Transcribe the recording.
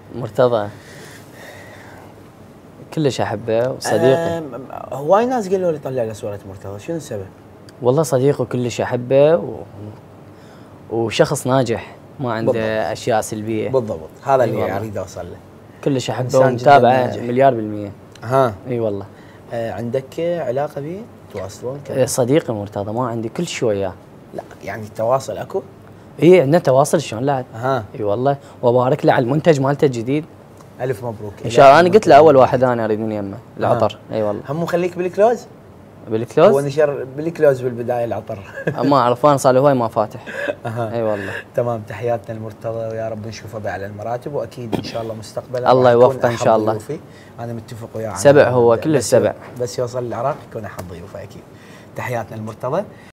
مرتضى كلش احبه وصديقي. هواي ناس قالوا لي طلع له صورة مرتضى، شنو السبب؟ والله صديقي كلش احبه وشخص ناجح ما عنده بالضبط. اشياء سلبيه. بالضبط، هذا أي اللي والله. اريد اوصل له. كلش احبه إنسان جداً ومتابعه ناجح. مليار بالمية. ها. اي والله. عندك علاقة به؟ تواصلون كذا؟ صديقي مرتضى ما عندي كل شيء وياه. لا يعني التواصل اكو؟ اي عندنا تواصل شلون لا. ها. اي والله، وبارك له على المنتج مالته الجديد. الف مبروك. ان شاء الله. انا قلت له اول واحد انا اريد من يمه العطر. اي والله. هم خليك بالكلوز؟ بالكلوز؟ هو نشر بالكلوز بالبدايه العطر. ما اعرف، انا صار لي هواي ما فاتح. اي والله. تمام، تحياتنا للمرتضى ويا رب نشوفه باعلى المراتب، واكيد ان شاء الله مستقبلا الله يوفقه ان شاء الله. ضيوفي. انا متفق وياه. سبع هو كل السبع. بس يوصل العراق يكون احد ضيوفه اكيد. تحياتنا للمرتضى.